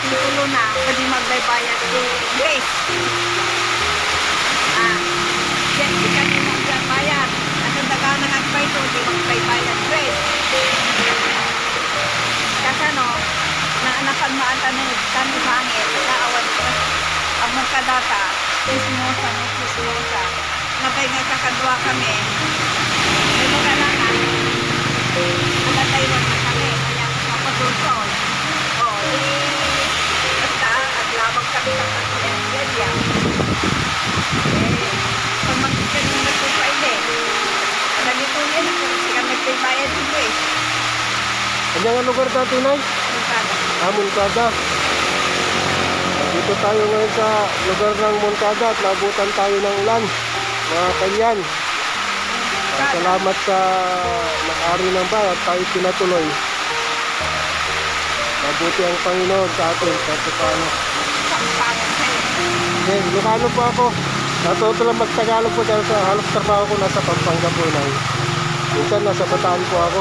titulo na, pwede magbaybayad si Grace. Yan, di ka nyo magbayad. Ano daga na nagbayto, di magbaybayad Grace. Kasi ano, naanapan tanong hangin, naawan ko. Ang mga kadata, sismosa. Nabay nga kakadwa kami. May mga langan. Nagataywan na kami. Kaya mapadulson. Basta, at labang kami sa pagkakasya. Pag magkikin yung nagpupayde. Nalito yan, siya nagpupayad si Grace. Ano nga lugar dati, Nay? Moncada. Moncada. Dito tayo ngayon sa lugar ng Moncada at nabutan tayo ng ulan, mga kanyan. Salamat sa mag-ari ng bayan at tayo pinatuloy. Mabuti ang Panginoon sa atin, kahit paano. Okay, Ilocano po ako. Natuto lang mag-Tagalog po dahil sa halos trabaho ko nasa Pampanga po, Nay. Minsan nasa Bataan po ako.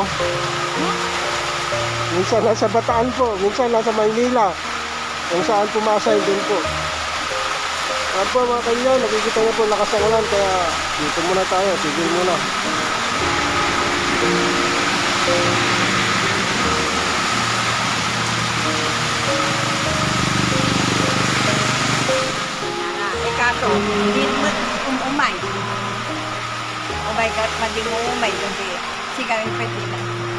Minsan nasa Bataan po, minsan nasa Maynila. Kung saan pumasay din po. Ano po mga kanyan, nakikita niyo po lakas ng ulan, kaya dito muna tayo, tigil muna. Kaso, hindi mo umay. Umay ka, hindi mo umay. Kasi sigawin pwede na.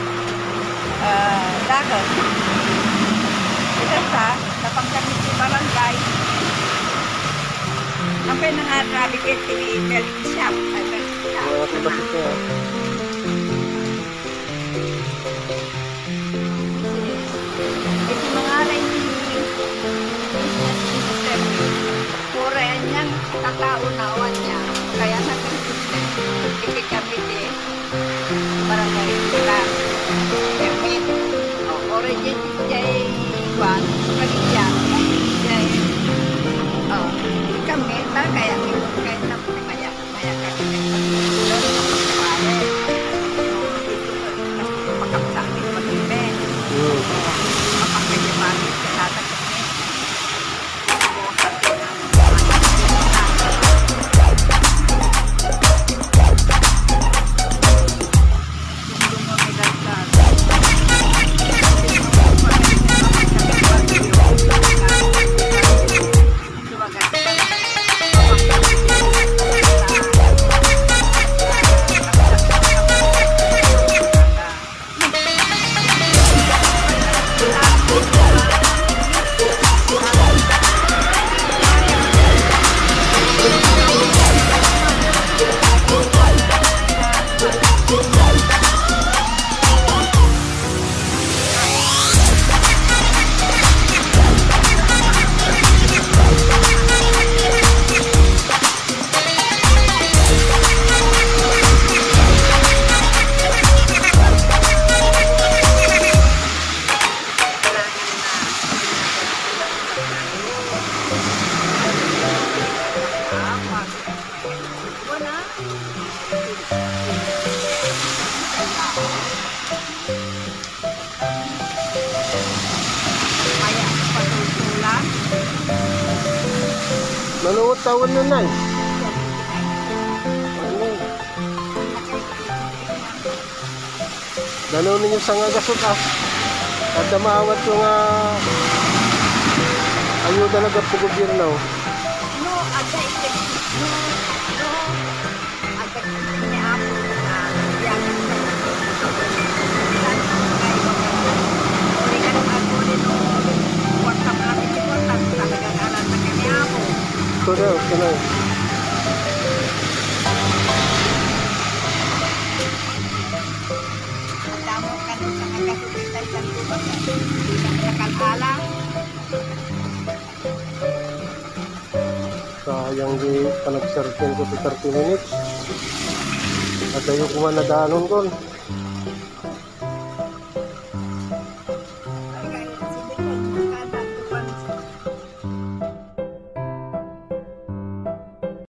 Dagat. Ito sa napangkamit si barangay. Ang pinangarabi kayo health shop. Ito mga rin business system. Pura niyang kakaunawan niya. Kaya nag-system. Ikikamit barangay sila. Kamit. Origin jay Juan, Pagigyan. Jay kami ba kaya kahit na maya kami pakapsakin mag-ibig mapagkayaman natatag Manuot tawon nun, Nay. Dalaw ninyo sa nga gasot at maawat ko nga ayaw talaga po gobyerno. No, ada ito. No, ada ini apa yang berikan aku itu WhatsApp lagi itu WhatsApp talaga alam na kami ako. Tuloy. Damo kan sa nagkasulitan sa lubak isang nakalalang. Sayang di panag-serve ko to 30 minutes. At ayaw ko man nadaanon ko.